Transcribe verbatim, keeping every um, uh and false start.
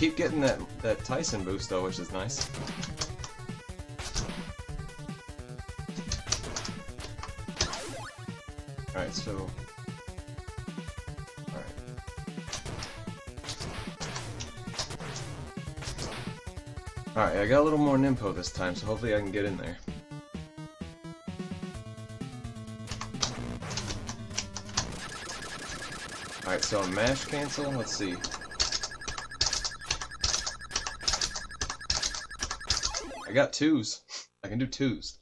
keep getting that, that Tyson boost though, which is nice. Alright, so... Alright. Alright, I got a little more Nimpo this time, so hopefully I can get in there. Alright, so a mash cancel, let's see. I got twos. I can do twos.